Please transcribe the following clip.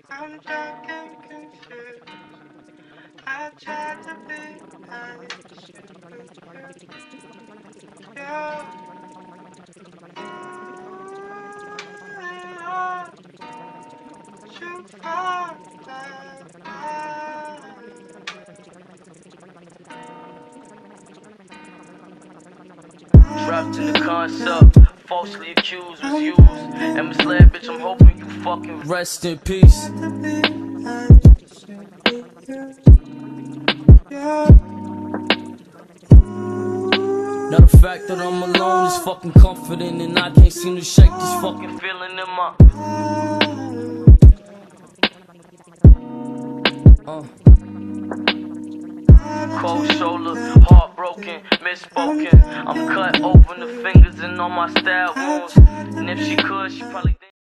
I'm joking, confused. I tried to be nice. Yeah. You fall Trapped in the concept, falsely accused, was used, and misled, bitch. I'm hoping you fucking rest in peace. Now the fact that I'm alone is fucking comforting, and I can't seem to shake this fucking feeling in my cold shoulder, heartbroken, misspoken. I'm cut open the fingers and on my stab wounds, and if she could, she probably